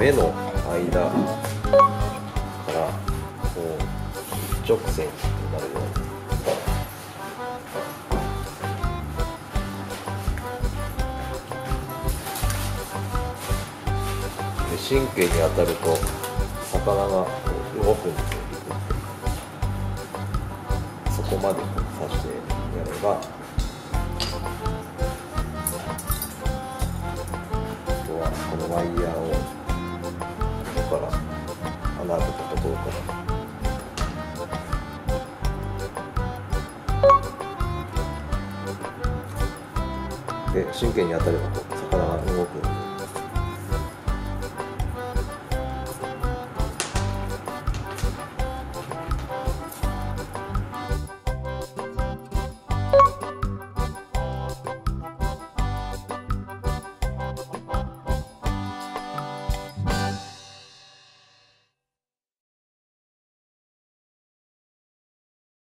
目の間からこう一直線になるように。神経に当たると魚がこう動くんですよ。そこまで刺してやれば、あとはこのワイヤーをここから穴開けたところからで神経に当たればこう